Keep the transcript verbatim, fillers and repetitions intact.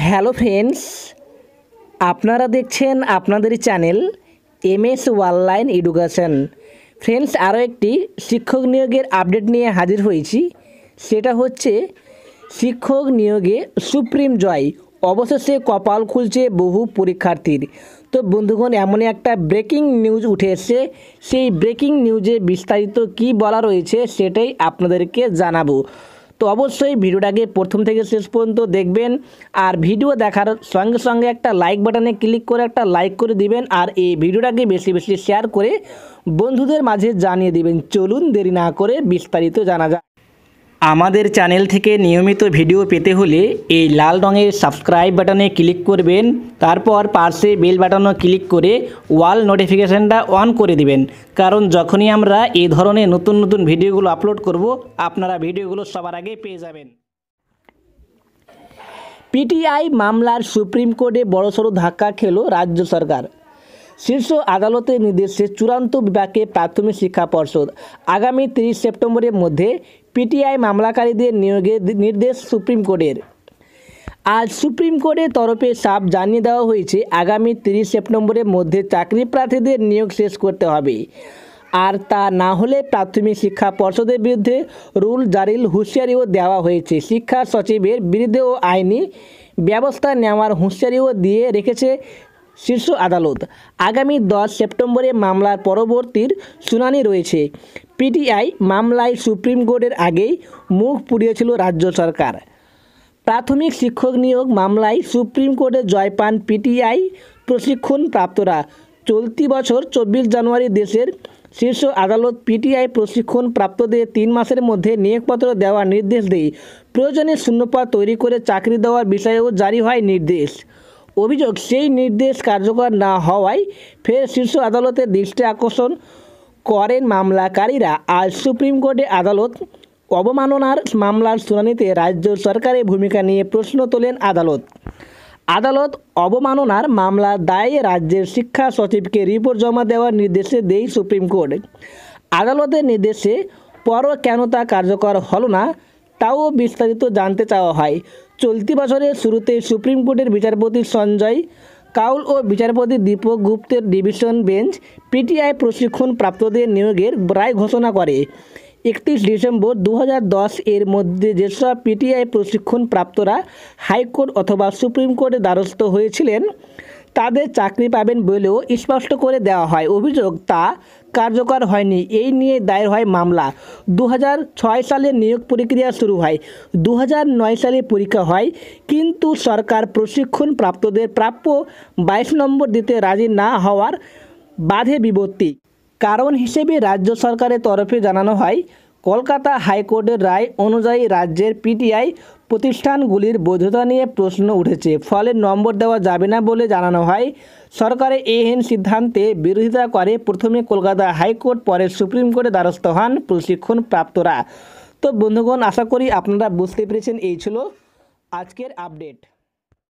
Hello friends, আপনারা দেখছেন আপনাদের channel M S online education. Friends, আরও একটি শিক্ষক নিয়োগের আপডেট নিয়ে হাজির হয়েছি। সেটা হচ্ছে শিক্ষক নিয়োগে সুপ্রিম জয়, অবশেষে কপাল খুলছে বহু পরীক্ষার্থীর। তো বন্ধুগণ, এমনই একটা ব্রেকিং নিউজ উঠে এসেছে। সেই ব্রেকিং নিউজে বিস্তারিত কী বলা রয়েছে সেটাই আপনাদেরকে জানাবো। তো অবশ্যই ভিডিওটাকে প্রথম থেকে শেষ পর্যন্ত দেখবেন, আর ভিডিও দেখার সঙ্গে সঙ্গে একটা লাইক বাটনে ক্লিক করে একটা লাইক করে দিবেন, আর এই ভিডিওটাকে বেশি বেশি শেয়ার করে বন্ধুদের মাঝে জানিয়ে দিবেন। চলুন দেরি না করে বিস্তারিত জানা যায়। আমাদের চ্যানেল থেকে নিয়মিত ভিডিও পেতে হলে এই লাল রঙের সাবস্ক্রাইব বাটনে ক্লিক করবেন, তারপর পাশে বেল বাটনও ক্লিক করে অল নোটিফিকেশানটা অন করে দিবেন, কারণ যখনই আমরা এই ধরনের নতুন নতুন ভিডিওগুলো আপলোড করব আপনারা ভিডিওগুলো সবার আগে পেয়ে যাবেন। পিটিআই মামলার সুপ্রিম কোর্টে বড়সড় ধাক্কা খেল রাজ্য সরকার। শীর্ষ আদালতের নির্দেশে চূড়ান্ত বিভাগে প্রাথমিক শিক্ষা পর্ষদ আগামী তিরিশ সেপ্টেম্বরের মধ্যে পিটিআই মামলাকারীদের নিয়োগের নির্দেশ সুপ্রিম কোর্টের। আজ সুপ্রিম কোর্টের তরফে সাফ জানিয়ে দেওয়া হয়েছে, আগামী তিরিশ সেপ্টেম্বরের মধ্যে চাকরি প্রার্থীদের নিয়োগ শেষ করতে হবে, আর তা না হলে প্রাথমিক শিক্ষা পর্ষদের বিরুদ্ধে রুল জারির হুঁশিয়ারিও দেওয়া হয়েছে। শিক্ষা সচিবের বিরুদ্ধেও আইনি ব্যবস্থা নেওয়ার হুঁশিয়ারিও দিয়ে রেখেছে শীর্ষ আদালত। আগামী দশ সেপ্টেম্বরে মামলার পরবর্তীর শুনানি রয়েছে। পিটিআই মামলায় সুপ্রিম কোর্টের আগেই মুখ পুড়িয়েছিল রাজ্য সরকার। প্রাথমিক শিক্ষক নিয়োগ মামলায় সুপ্রিম কোর্টে জয় পান পিটিআই প্রশিক্ষণ প্রাপ্তরা। চলতি বছর চব্বিশ জানুয়ারি দেশের শীর্ষ আদালত পিটিআই প্রশিক্ষণ প্রাপ্তদের তিন মাসের মধ্যে নিয়োগপত্র দেওয়ার নির্দেশ দেয়। প্রয়োজনে শূন্যপদ তৈরি করে চাকরি দেওয়ার বিষয়েও জারি হয় নির্দেশ। অভিযোগ, সেই নির্দেশ কার্যকর না হওয়ায় ফের শীর্ষ আদালতের দৃষ্টি আকর্ষণ করেন মামলাকারীরা। আজ সুপ্রিম কোর্টে আদালত অবমাননার মামলার শুনানিতে রাজ্য সরকারের ভূমিকা নিয়ে প্রশ্ন তোলেন আদালত। আদালত অবমাননার মামলার দায়ে রাজ্যের শিক্ষা সচিবকে রিপোর্ট জমা দেওয়ার নির্দেশ দেয় সুপ্রিম কোর্ট। আদালতের নির্দেশে পরও কেন তা কার্যকর হলো না তাও বিস্তারিত জানতে চাওয়া হয়। চলতি বছরের শুরুতে সুপ্রিম কোর্টের বিচারপতি সঞ্জয় কাউল ও বিচারপতি দীপক গুপ্তের ডিভিশন বেঞ্চ পিটিআই প্রশিক্ষণ প্রাপ্তদের নিয়োগের রায় ঘোষণা করে। একত্রিশ ডিসেম্বর দু হাজার দশ এর মধ্যে যেসব পিটিআই প্রশিক্ষণ প্রাপ্তরা হাইকোর্ট অথবা সুপ্রিম কোর্টের দ্বারস্থ হয়েছিলেন তাদের চাকরি পাবেন বলেও স্পষ্ট করে দেওয়া হয়। অভিযোগ, তা কার্যকর হয়নি। এই নিয়ে দায়ের হয় মামলা। দু হাজার ছয় সালে নিয়োগ প্রক্রিয়া শুরু হয়, দু হাজার নয় সালে পরীক্ষা হয়, কিন্তু সরকার প্রশিক্ষণ প্রাপ্তদের প্রাপ্য বাইশ নম্বর দিতে রাজি না হওয়ার বাধে বিপত্তি। কারণ হিসেবে রাজ্য সরকারের তরফে জানানো হয়, কলকাতা হাইকোর্টের রায় অনুযায়ী রাজ্যের পিটিআই প্রতিষ্ঠানগুলির বৈধতা নিয়ে প্রশ্ন উঠেছে, ফলে নম্বর দেওয়া যাবে না বলে জানানো হয়। সরকারের এহেন সিদ্ধান্তে বিরোধিতা করে প্রথমে কলকাতা হাইকোর্ট, পরে সুপ্রিম কোর্টে দ্বারস্থ হন প্রশিক্ষণ প্রাপ্তরা। তো বন্ধুগণ, আশা করি আপনারা বুঝতে পেরেছেন। এই ছিল আজকের আপডেট।